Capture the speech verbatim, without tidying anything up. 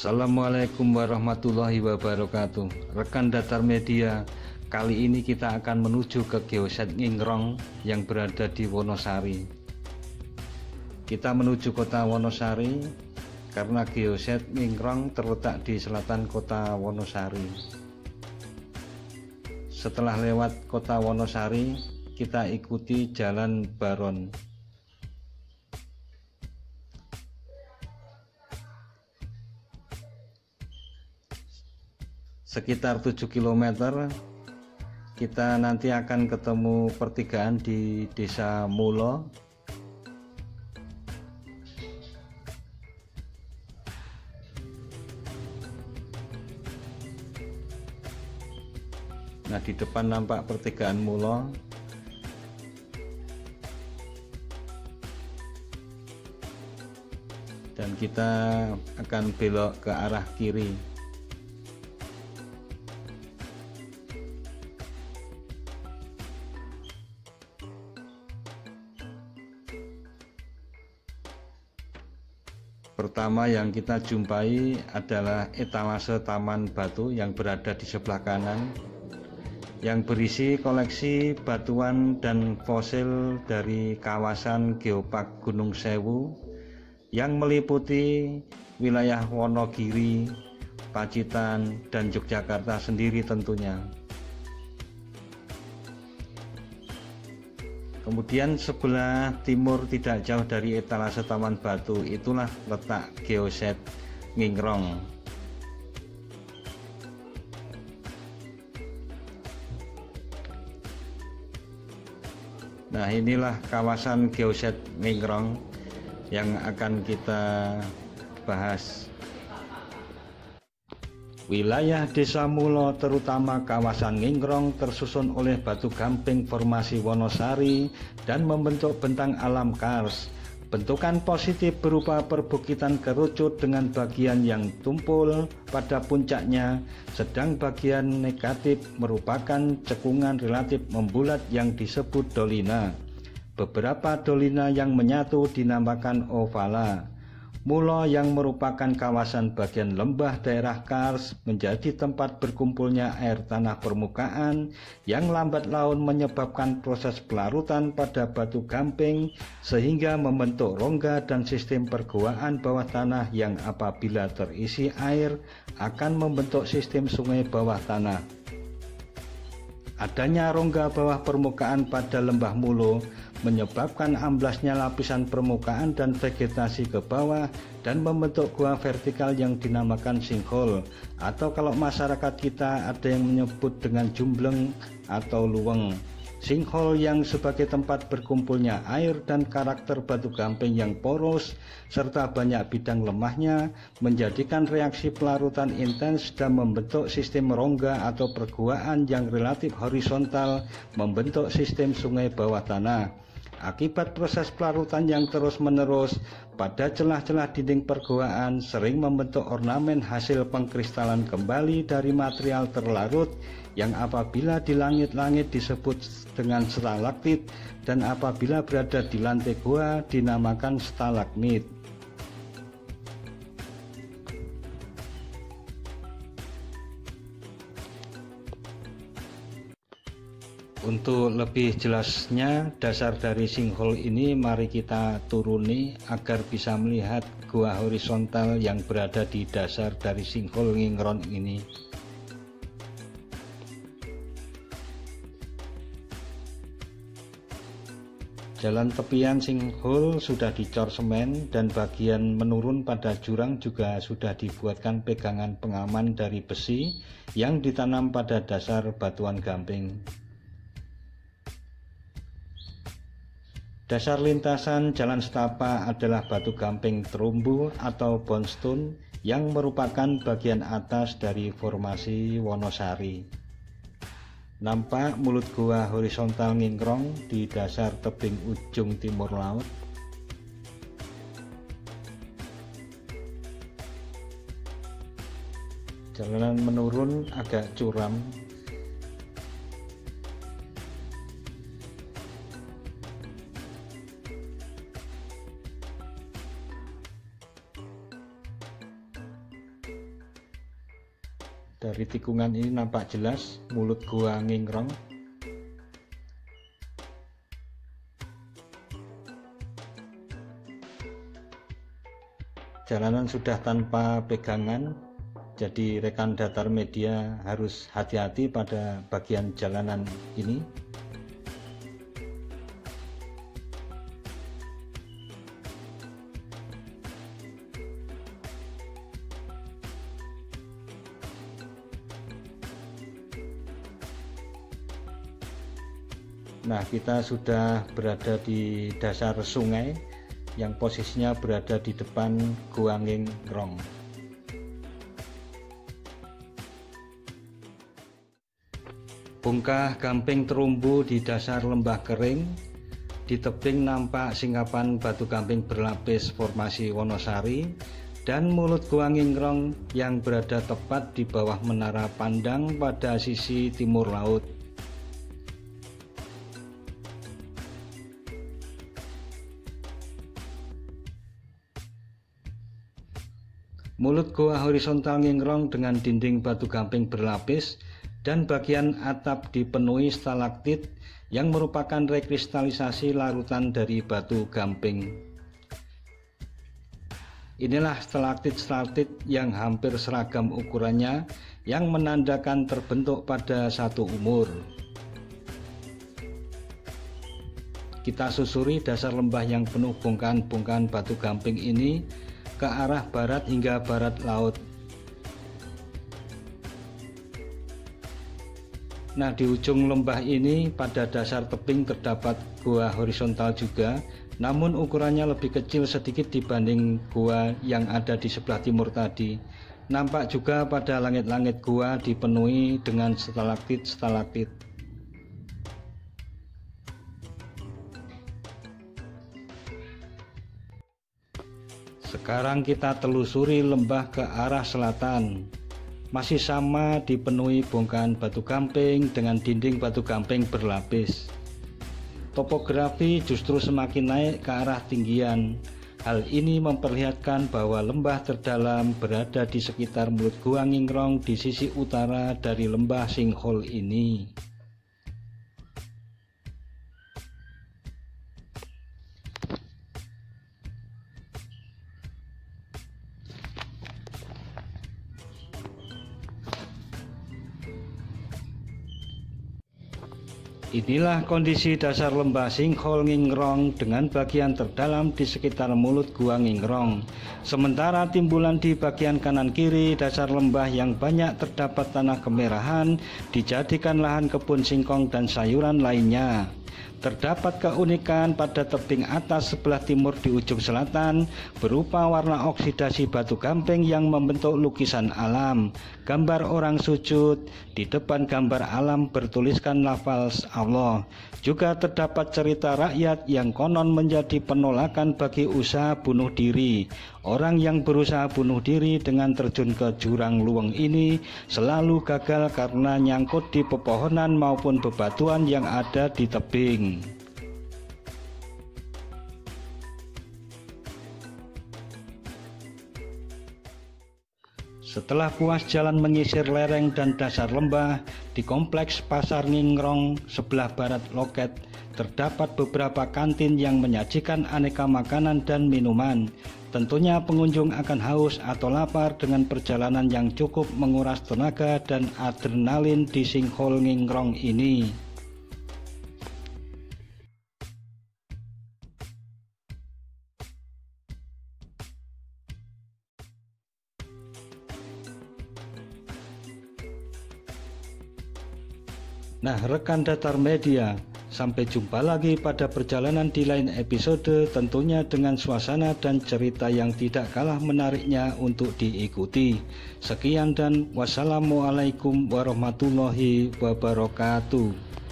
Assalamualaikum warahmatullahi wabarakatuh. Rekan Datar Media, kali ini kita akan menuju ke Geoset Ngingrong yang berada di Wonosari. Kita menuju kota Wonosari karena Geoset Ngingrong terletak di selatan kota Wonosari. Setelah lewat kota Wonosari, kita ikuti Jalan Baron. Sekitar tujuh kilometer kita nanti akan ketemu pertigaan di Desa Mulo. Nah, di depan nampak pertigaan Mulo. Dan kita akan belok ke arah kiri. Pertama yang kita jumpai adalah etalase Taman Batu yang berada di sebelah kanan, yang berisi koleksi batuan dan fosil dari kawasan Geopark Gunung Sewu yang meliputi wilayah Wonogiri, Pacitan, dan Yogyakarta sendiri tentunya. Kemudian sebelah timur tidak jauh dari etalase Taman Batu itulah letak Geoset Ngingrong. Nah, inilah kawasan Geoset Ngingrong yang akan kita bahas. Wilayah Desa Mulo terutama kawasan Ngingrong tersusun oleh batu gamping formasi Wonosari dan membentuk bentang alam kars. Bentukan positif berupa perbukitan kerucut dengan bagian yang tumpul pada puncaknya, sedang bagian negatif merupakan cekungan relatif membulat yang disebut dolina. Beberapa dolina yang menyatu dinamakan ovala. Mulo yang merupakan kawasan bagian lembah daerah kars menjadi tempat berkumpulnya air tanah permukaan yang lambat laun menyebabkan proses pelarutan pada batu gamping sehingga membentuk rongga dan sistem perguaan bawah tanah yang apabila terisi air akan membentuk sistem sungai bawah tanah. Adanya rongga bawah permukaan pada lembah Mulo menyebabkan amblasnya lapisan permukaan dan vegetasi ke bawah dan membentuk gua vertikal yang dinamakan sinkhole, atau kalau masyarakat kita ada yang menyebut dengan jumbleng atau luweng. Sinkhole yang sebagai tempat berkumpulnya air dan karakter batu gamping yang poros serta banyak bidang lemahnya menjadikan reaksi pelarutan intens dan membentuk sistem rongga atau perguaan yang relatif horizontal membentuk sistem sungai bawah tanah. Akibat proses pelarutan yang terus-menerus pada celah-celah dinding perguaan sering membentuk ornamen hasil pengkristalan kembali dari material terlarut yang apabila di langit-langit disebut dengan stalaktit dan apabila berada di lantai gua dinamakan stalagmit. Untuk lebih jelasnya dasar dari sinkhole ini mari kita turuni agar bisa melihat gua horizontal yang berada di dasar dari sinkhole Ngingrong ini. Jalan tepian sinkhole sudah dicor semen dan bagian menurun pada jurang juga sudah dibuatkan pegangan pengaman dari besi yang ditanam pada dasar batuan gamping. Dasar lintasan jalan setapak adalah batu gamping terumbu atau bonestone yang merupakan bagian atas dari formasi Wonosari. Nampak mulut gua horizontal Ngingrong di dasar tebing ujung timur laut. Jalanan menurun agak curam. Dari tikungan ini nampak jelas mulut Gua Ngingrong. Jalanan sudah tanpa pegangan, jadi rekan datar media harus hati-hati pada bagian jalanan ini. Nah, kita sudah berada di dasar sungai yang posisinya berada di depan Gua Ngingrong. Bongkah gamping terumbu di dasar lembah kering. Di tebing nampak singkapan batu gamping berlapis formasi Wonosari, dan mulut Gua Ngingrong yang berada tepat di bawah menara pandang pada sisi timur laut. Mulut gua horizontal Ngingrong dengan dinding batu gamping berlapis dan bagian atap dipenuhi stalaktit yang merupakan rekristalisasi larutan dari batu gamping. Inilah stalaktit-stalaktit yang hampir seragam ukurannya yang menandakan terbentuk pada satu umur. Kita susuri dasar lembah yang penuh bongkahan-bongkahan batu gamping ini ke arah barat hingga barat laut. Nah, di ujung lembah ini pada dasar tebing terdapat gua horizontal juga, namun ukurannya lebih kecil sedikit dibanding gua yang ada di sebelah timur tadi. Nampak juga pada langit-langit gua dipenuhi dengan stalaktit-stalaktit. Sekarang kita telusuri lembah ke arah selatan. Masih sama dipenuhi bongkahan batu gamping dengan dinding batu gamping berlapis. Topografi justru semakin naik ke arah tinggian. Hal ini memperlihatkan bahwa lembah terdalam berada di sekitar mulut Gua Ngingrong di sisi utara dari lembah Sinkhole ini. Inilah kondisi dasar lembah Sinkhole Ngingrong dengan bagian terdalam di sekitar mulut Gua Ngingrong. Sementara timbulan di bagian kanan kiri dasar lembah yang banyak terdapat tanah kemerahan dijadikan lahan kebun singkong dan sayuran lainnya. Terdapat keunikan pada tebing atas sebelah timur di ujung selatan berupa warna oksidasi batu gamping yang membentuk lukisan alam, gambar orang sujud, di depan gambar alam bertuliskan lafal Allah. Juga terdapat cerita rakyat yang konon menjadi penolakan bagi usaha bunuh diri. Orang yang berusaha bunuh diri dengan terjun ke jurang luweng ini selalu gagal karena nyangkut di pepohonan maupun bebatuan yang ada di tebing. Setelah puas jalan menyisir lereng dan dasar lembah, di kompleks Pasar Ngingrong sebelah barat loket terdapat beberapa kantin yang menyajikan aneka makanan dan minuman. Tentunya pengunjung akan haus atau lapar dengan perjalanan yang cukup menguras tenaga dan adrenalin di Sinkhole Ngingrong ini. Nah, rekan datar media, sampai jumpa lagi pada perjalanan di lain episode, tentunya dengan suasana dan cerita yang tidak kalah menariknya untuk diikuti. Sekian dan wassalamualaikum warahmatullahi wabarakatuh.